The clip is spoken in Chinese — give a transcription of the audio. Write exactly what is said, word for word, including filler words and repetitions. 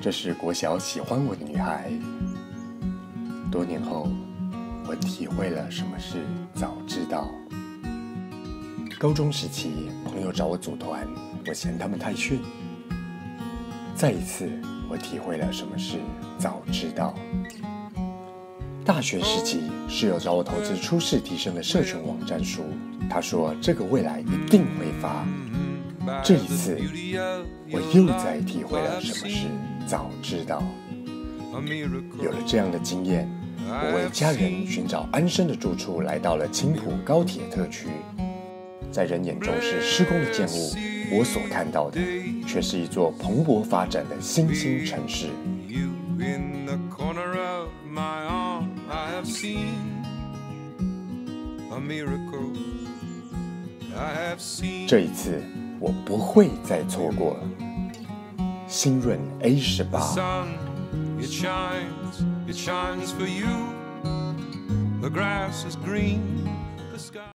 这是国小喜欢我的女孩。多年后，我体会了什么是早知道。高中时期，朋友找我组团，我嫌他们太逊。再一次，我体会了什么是早知道。大学时期，室友找我投资初试提升的社群网站书，他说这个未来一定会发。这一次，我又再体会了什么是早知道。有了这样的经验，我为家人寻找安身的住处，来到了青埔高铁特区。在人眼中是施工的建物，我所看到的却是一座蓬勃发展的新兴城市。这一次，我不会再错过了。新润 A 十八。It shines, it shines for you. The grass is green. The sky